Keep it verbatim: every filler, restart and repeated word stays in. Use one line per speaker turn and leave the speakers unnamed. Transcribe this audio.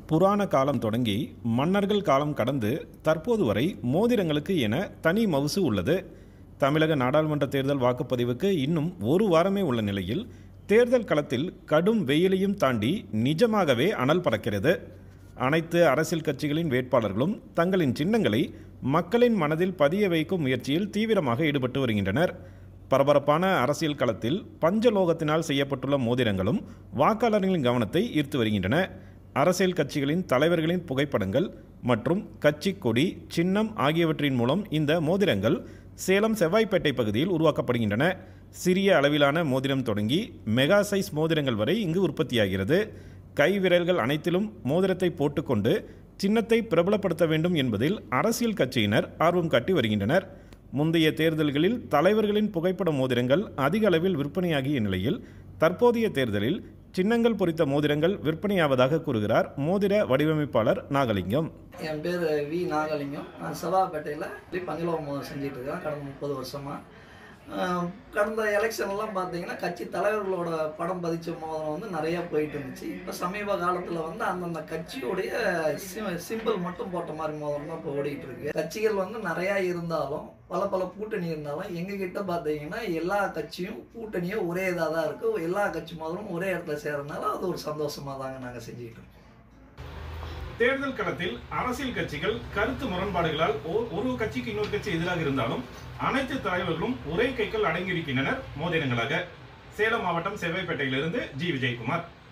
புராண காலம் தொடங்கி மன்னர்கள் காலம் கடந்து தற்போது வரை மோதிரங்களுக்கு என தனி மவுசு உள்ளது. தமிழக நாடாளுமன்ற தேர்தல் வாக்குப்பதிவுக்கு இன்னும் ஒரு வாரமே உள்ள நிலையில் தேர்தல் களத்தில் கடும் வெயிலையும் தாண்டி நிஜமாகவே அனல் பறக்கிறது. அனைத்து அரசியல் கட்சிகளின் வேட்பாளர்களும் தங்களின் சின்னங்களை மக்களின் மனதில் பதிய வைக்கும் முயற்சியில் தீவிரமாக ஈடுபட்டு வருகின்றனர். பரபரப்பான அரசியல் களத்தில் பஞ்சலோகத்தினால் செய்யப்பட்டுள்ள மோதிரங்களும் வாக்காளர்களின் கவனத்தை ஈர்த்து வருகின்றன. அரசியல் கட்சிகளின் தலைவர்களின் புகைப்படங்கள் மற்றும் கட்சி கொடி, சின்னம் ஆகியவற்றின் மூலம் இந்த மோதிரங்கள் சேலம் செவ்வாய்ப்பேட்டை பகுதியில் உருவாக்கப்படுகின்றன. சிறிய அளவிலான மோதிரம் தொடங்கி மெகா சைஸ் மோதிரங்கள் வரை இங்கு உற்பத்தியாகிறது. கை விரல்கள் அனைத்திலும் மோதிரத்தை போட்டுக்கொண்டு சின்னத்தை பிரபலப்படுத்த வேண்டும் என்பதில் அரசியல் கட்சியினர் ஆர்வம் காட்டி வருகின்றனர். முந்தைய தேர்தல்களில் தலைவர்களின் புகைப்பட மோதிரங்கள் அதிக அளவில் விற்பனையாகிய நிலையில் தற்போதைய தேர்தலில் சின்னங்கள் பொறித்த மோதிரங்கள் விற்பனையாவதாக கூறுகிறார் மோதிர வடிவமைப்பாளர் நாகலிங்கம்.
என் பேர் வி நாகலிங்கம். நான் செவ்வாய்ப்பேட்டையில் பஞ்சலோக மோதிரம் செஞ்சுட்டு இருக்கேன் கடந்த முப்பது வருஷமா. கடந்த எலெக்ஷன்லாம் பார்த்தீங்கன்னா கட்சி தலைவர்களோட படம் பதிச்ச மோதிரம் வந்து நிறையா போயிட்டு இருந்துச்சு. இப்போ சமீப காலத்தில் வந்து அந்தந்த கட்சியோடைய சிம்பிள் மட்டும் போட்ட மாதிரி மோதிரம் தான் இப்போ ஓடிட்டு இருக்கு. கட்சிகள் வந்து நிறையா இருந்தாலும் பல பல கூட்டணி இருந்தாலும் எங்ககிட்ட பார்த்தீங்கன்னா எல்லா கட்சியும் கூட்டணியும் ஒரே இதாக தான் இருக்குது. எல்லா கட்சி மோதிரமும் ஒரே இடத்துல சேர்றதுனால அது ஒரு சந்தோஷமாக தாங்க நாங்கள் செஞ்சுக்கிட்டு இருக்கோம்.
தேர்தல் களத்தில் அரசியல் கட்சிகள் கருத்து முரண்பாடுகளால் ஒரு கட்சிக்கு இன்னொரு கட்சி எதிராக இருந்தாலும் அனைத்து தலைவர்களும் ஒரே கைகள் அடங்கியிருக்கின்றனர் மோதிரங்களாக. சேலம் மாவட்டம் செவ்வாய்ப்பேட்டையிலிருந்து ஜி விஜயகுமார்.